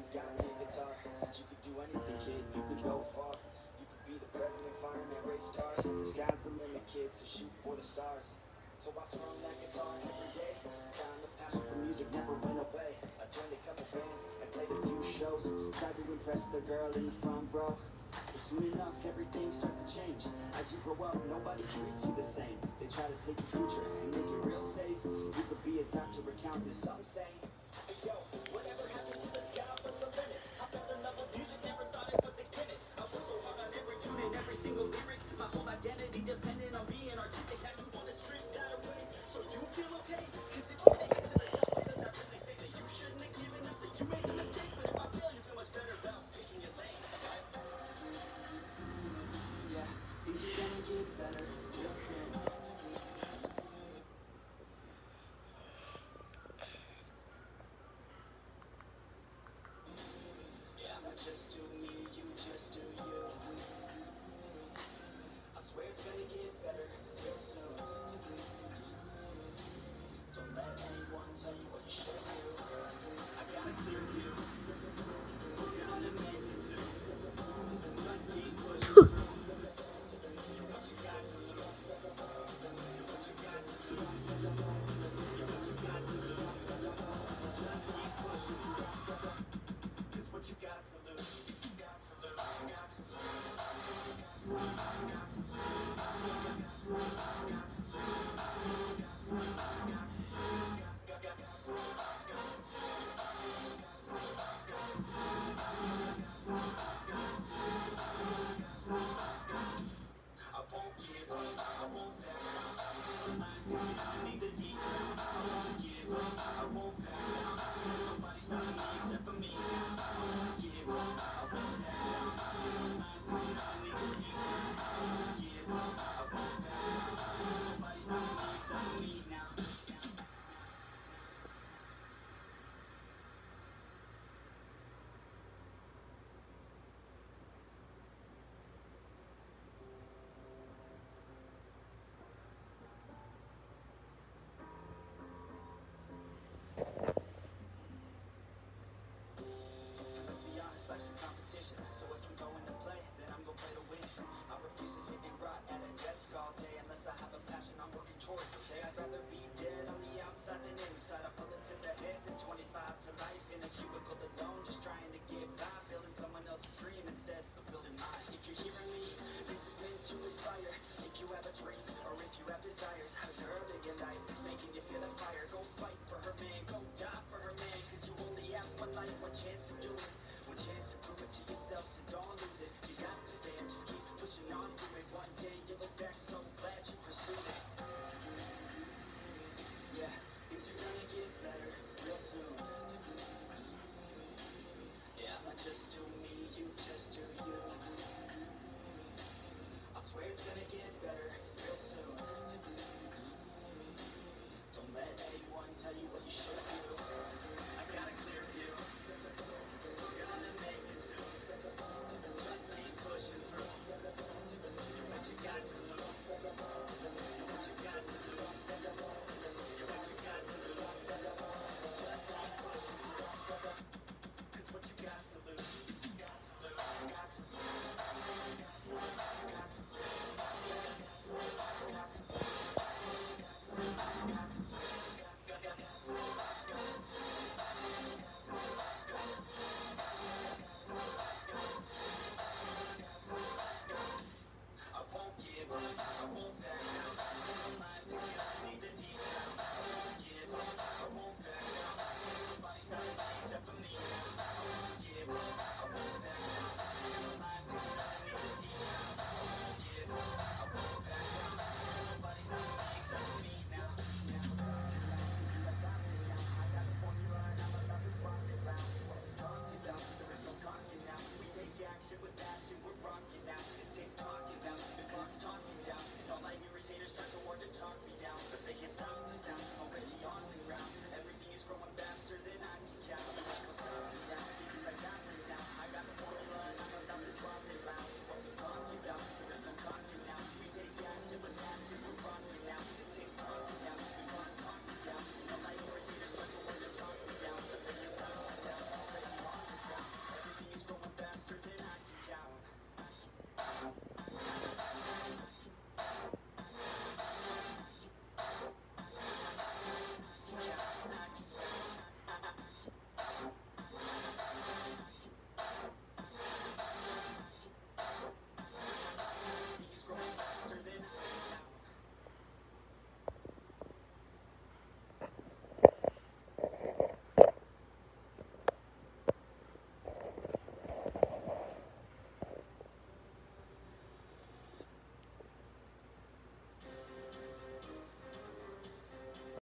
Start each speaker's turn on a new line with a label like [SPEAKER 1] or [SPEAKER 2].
[SPEAKER 1] He's got me a guitar, said you could do anything, kid, you could go far. You could be the president, fireman, race cars. The sky's the limit, kid, so shoot for the stars. So I strum that guitar every day. Found the passion for music never went away. I joined a couple bands and played a few shows. Tried to impress the girl in the front row. But soon enough, everything starts to change. As you grow up, nobody treats you the same. They try to take your future and make it real safe. You could be a doctor, accountant, or something sane. But yo, whatever happened to the sky was the limit. I fell in love with music, never thought it was a gimmick. I worked so hard on every tune and every single lyric. My whole identity depended on being artistic. Now you wanna strip that away, so you feel okay. Cause if you make it to the top, what does that really say? That you shouldn't have given up, that you made the mistake. But if I fail, you feel much better about picking your lane, right? Yeah, things are gonna get better real soon. Just do me, you just do you. I swear it's gonna get better real soon. Don't let anyone tell you what you should do. I got a clear view. We're gonna make it soon. Just keep pushing through. You what you got to lose. You what you got to lose. You what you got to lose. Just keep pushing through. Cause what you got to lose. Life's a competition, so if I'm going to play, then I'm gonna play to win. I refuse to sit and rot at a desk all day unless I have a passion I'm working towards, okay? I'd rather be dead on the outside than inside. A bullet to the head than 25 to life in a cubicle alone, just trying to get by, building someone else's dream instead of building mine. If you're hearing me, this is meant to inspire. If you have a dream or if you have desires, early in life,